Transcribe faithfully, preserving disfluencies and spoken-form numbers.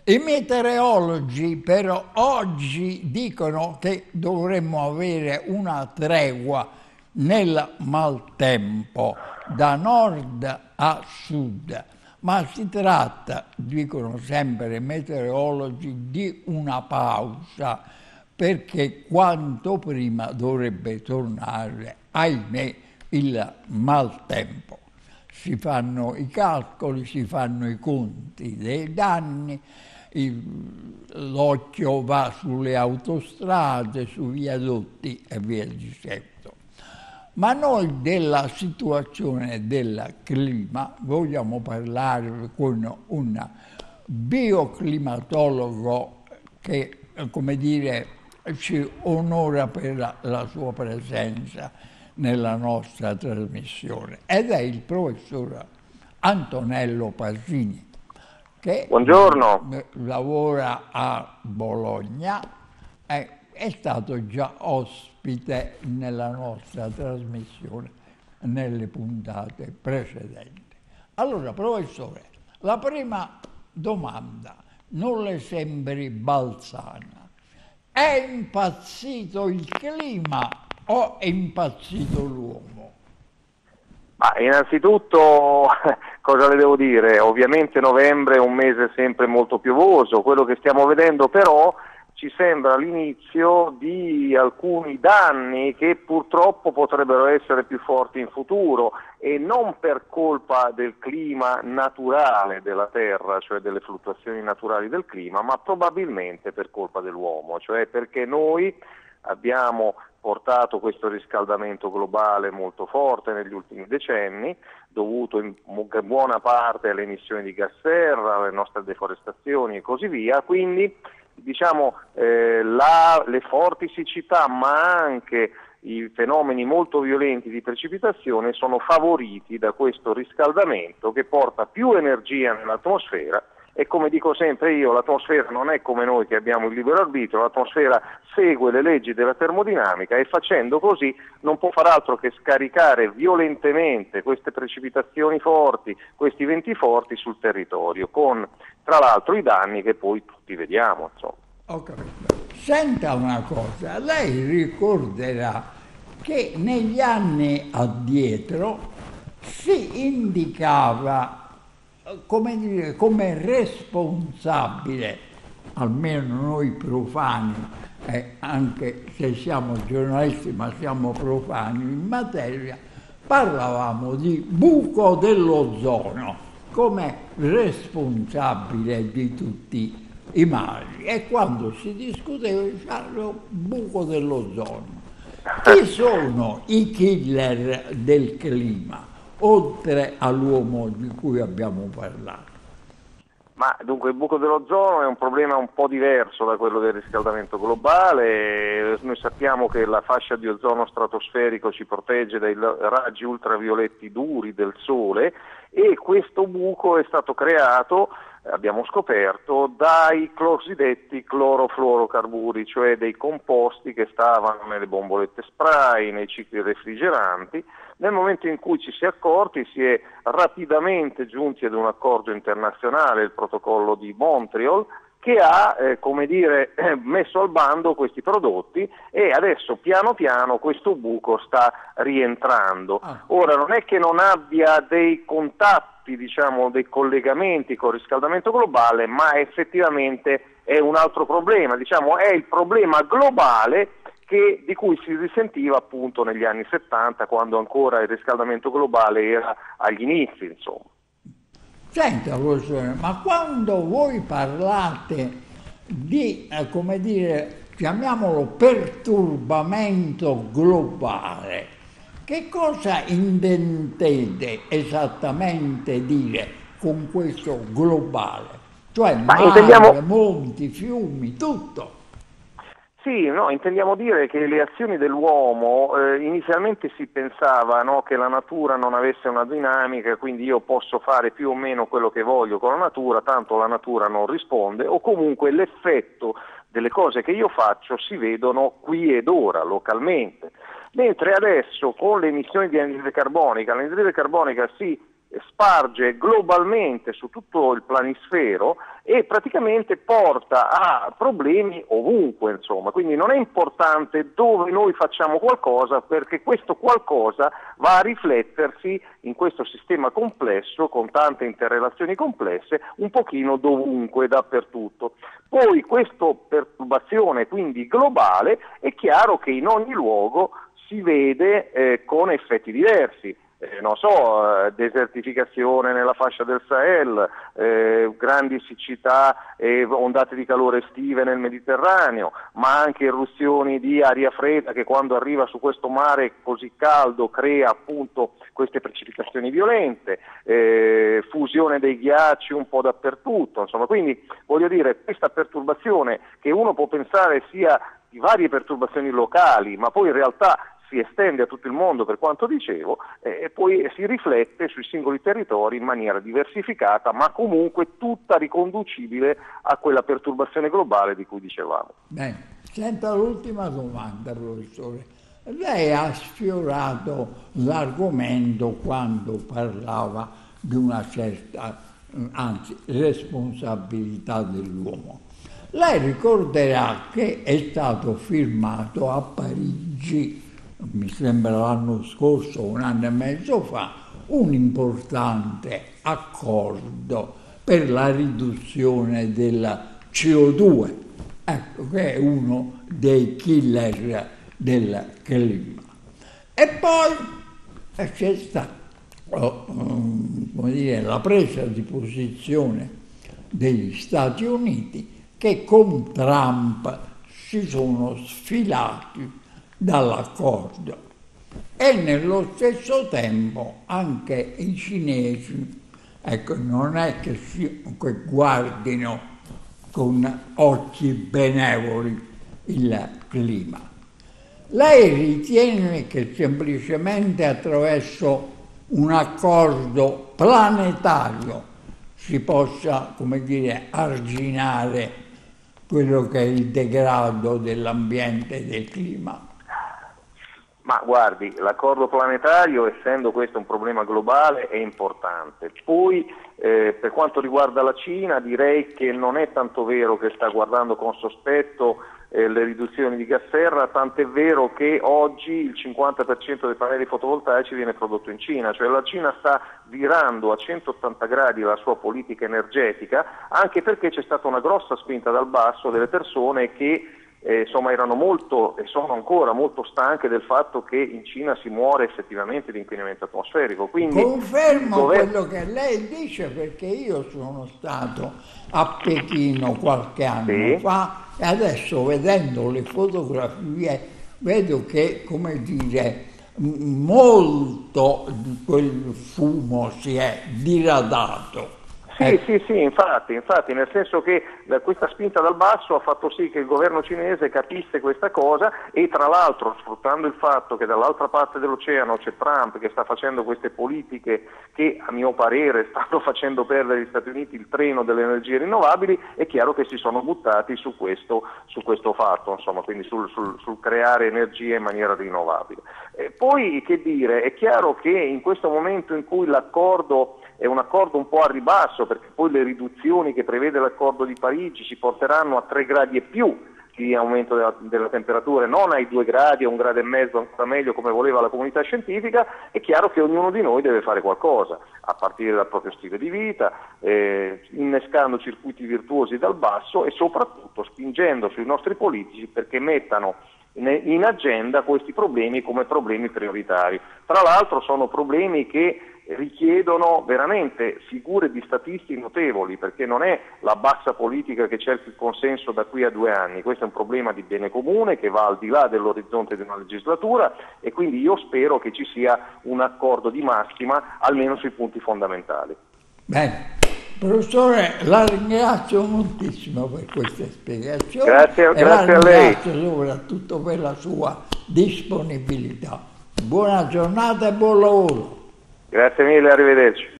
I meteorologi però oggi dicono che dovremmo avere una tregua nel maltempo da nord a sud, ma si tratta, dicono sempre i meteorologi, di una pausa, perché quanto prima dovrebbe tornare, ahimè, il maltempo. Si fanno i calcoli, si fanno i conti dei danni, l'occhio va sulle autostrade, sui viadotti e via dicendo. Ma noi della situazione del clima vogliamo parlare con un bioclimatologo che, come dire, ci onora per la sua presenza nella nostra trasmissione, ed è il professor Antonello Pasini, che Buongiorno. lavora a Bologna, è, è stato già ospite nella nostra trasmissione nelle puntate precedenti. Allora, professore, la prima domanda non le sembri balzana. È impazzito il clima o è impazzito l'uomo? Ma innanzitutto cosa le devo dire? Ovviamente novembre è un mese sempre molto piovoso, quello che stiamo vedendo però ci sembra l'inizio di alcuni danni che purtroppo potrebbero essere più forti in futuro, e non per colpa del clima naturale della Terra, cioè delle fluttuazioni naturali del clima, ma probabilmente per colpa dell'uomo, cioè perché noi abbiamo portato questo riscaldamento globale molto forte negli ultimi decenni, dovuto in buona parte alle emissioni di gas serra, alle nostre deforestazioni e così via. Quindi diciamo eh, la, le forti siccità, ma anche i fenomeni molto violenti di precipitazione sono favoriti da questo riscaldamento che porta più energia nell'atmosfera. E come dico sempre io, l'atmosfera non è come noi che abbiamo il libero arbitrio, l'atmosfera segue le leggi della termodinamica e facendo così non può far altro che scaricare violentemente queste precipitazioni forti, questi venti forti sul territorio, con tra l'altro i danni che poi tutti vediamo. Insomma. Ho capito. Senta una cosa, lei ricorderà che negli anni addietro si indicava come dire, come responsabile, almeno noi profani, eh, anche se siamo giornalisti ma siamo profani in materia, parlavamo di buco dell'ozono come responsabile di tutti i mali, e quando si discuteva dicevano buco dell'ozono. Chi sono i killer del clima, oltre all'uomo di cui abbiamo parlato? Ma dunque il buco dell'ozono è un problema un po' diverso da quello del riscaldamento globale. Noi sappiamo che la fascia di ozono stratosferico ci protegge dai raggi ultravioletti duri del Sole, e questo buco è stato creato, abbiamo scoperto, dai cosiddetti clorofluorocarburi, cioè dei composti che stavano nelle bombolette spray, nei cicli refrigeranti. Nel momento in cui ci si è accorti, si è rapidamente giunti ad un accordo internazionale, il protocollo di Montreal, che ha eh, come dire, eh, messo al bando questi prodotti, e adesso piano piano questo buco sta rientrando. Ora non è che non abbia dei contatti, diciamo, dei collegamenti con il riscaldamento globale, ma effettivamente è un altro problema, diciamo, è il problema globale che, di cui si risentiva appunto negli anni settanta, quando ancora il riscaldamento globale era agli inizi, insomma. Senta, professore, ma quando voi parlate di, eh, come dire, chiamiamolo perturbamento globale, che cosa intendete esattamente dire con questo globale? Cioè Ma mare, intendiamo... monti, fiumi, tutto. Sì, no, intendiamo dire che le azioni dell'uomo, eh, inizialmente si pensava, no, che la natura non avesse una dinamica, quindi io posso fare più o meno quello che voglio con la natura, tanto la natura non risponde, o comunque l'effetto delle cose che io faccio si vedono qui ed ora, localmente. Mentre adesso con le emissioni di anidride carbonica, l'anidride carbonica sì, sparge globalmente su tutto il planisfero e praticamente porta a problemi ovunque, insomma. Quindi non è importante dove noi facciamo qualcosa, perché questo qualcosa va a riflettersi in questo sistema complesso, con tante interrelazioni complesse, un pochino dovunque, dappertutto. Poi questa perturbazione quindi globale è chiaro che in ogni luogo si vede eh, con effetti diversi. Eh, non so, eh, desertificazione nella fascia del Sahel, eh, grandi siccità e ondate di calore estive nel Mediterraneo, ma anche irruzioni di aria fredda che quando arriva su questo mare così caldo crea appunto queste precipitazioni violente, eh, fusione dei ghiacci un po' dappertutto, insomma. Quindi voglio dire, questa perturbazione che uno può pensare sia di varie perturbazioni locali, ma poi in realtà si estende a tutto il mondo, per quanto dicevo, eh, e poi si riflette sui singoli territori in maniera diversificata, ma comunque tutta riconducibile a quella perturbazione globale di cui dicevamo. Bene, senta l'ultima domanda, professore. Lei ha sfiorato l'argomento quando parlava di una certa, anzi, responsabilità dell'uomo. Lei ricorderà che è stato firmato a Parigi, mi sembra l'anno scorso, un anno e mezzo fa, un importante accordo per la riduzione del C O due, ecco, che è uno dei killer del clima. E poi c'è stata oh, come dire, la presa di posizione degli Stati Uniti, che con Trump si sono sfilati dall'accordo, e nello stesso tempo anche i cinesi, ecco, non è che, si, che guardino con occhi benevoli il clima. Lei ritiene che semplicemente attraverso un accordo planetario si possa, come dire, arginare quello che è il degrado dell'ambiente e del clima? Ma guardi, l'accordo planetario, essendo questo un problema globale, è importante. Poi eh, per quanto riguarda la Cina, direi che non è tanto vero che sta guardando con sospetto eh, le riduzioni di gas serra, tant'è vero che oggi il cinquanta per cento dei pannelli fotovoltaici viene prodotto in Cina, cioè la Cina sta virando a centottanta gradi la sua politica energetica, anche perché c'è stata una grossa spinta dal basso delle persone che Eh, insomma erano molto e sono ancora molto stanche del fatto che in Cina si muore effettivamente di inquinamento atmosferico. Quindi confermo dove... quello che lei dice, perché io sono stato a Pechino qualche anno sì. fa, e adesso vedendo le fotografie vedo che, come dire, molto di quel fumo si è diradato. Sì, sì, sì, infatti, infatti, nel senso che questa spinta dal basso ha fatto sì che il governo cinese capisse questa cosa, e tra l'altro, sfruttando il fatto che dall'altra parte dell'oceano c'è Trump che sta facendo queste politiche che a mio parere stanno facendo perdere agli Stati Uniti il treno delle energie rinnovabili, è chiaro che si sono buttati su questo, su questo fatto, insomma, quindi sul, sul, sul creare energia in maniera rinnovabile. E poi, che dire, è chiaro che in questo momento in cui l'accordo è un accordo un po' a ribasso, perché poi le riduzioni che prevede l'accordo di Parigi ci porteranno a tre gradi e più di aumento della, della temperatura, non ai due gradi, a un grado e mezzo, ancora meglio come voleva la comunità scientifica. È chiaro che ognuno di noi deve fare qualcosa, a partire dal proprio stile di vita, eh, innescando circuiti virtuosi dal basso e soprattutto spingendo sui nostri politici perché mettano in agenda questi problemi come problemi prioritari. Tra l'altro sono problemi che richiedono veramente figure di statisti notevoli, perché non è la bassa politica che cerca il consenso da qui a due anni, questo è un problema di bene comune che va al di là dell'orizzonte di una legislatura, e quindi io spero che ci sia un accordo di massima almeno sui punti fondamentali. Bene, professore, la ringrazio moltissimo per queste spiegazioni. Grazie, e grazie la a lei. Ringrazio soprattutto per la sua disponibilità. Buona giornata e buon lavoro. Grazie mille, arrivederci.